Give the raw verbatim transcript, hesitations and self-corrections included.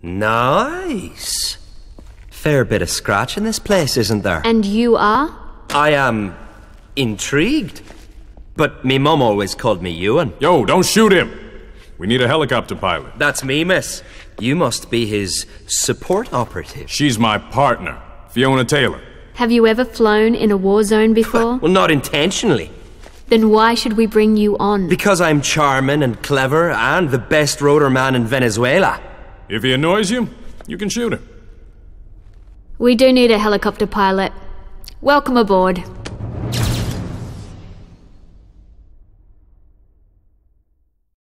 Nice. Fair bit of scratch in this place, isn't there? And you are? I am intrigued. But me mum always called me Ewan. Yo, don't shoot him! We need a helicopter pilot. That's me, miss. You must be his support operative. She's my partner, Fiona Taylor. Have you ever flown in a war zone before? Well, not intentionally. Then why should we bring you on? Because I'm charming and clever and the best rotor man in Venezuela. If he annoys you, you can shoot him. We do need a helicopter pilot. Welcome aboard.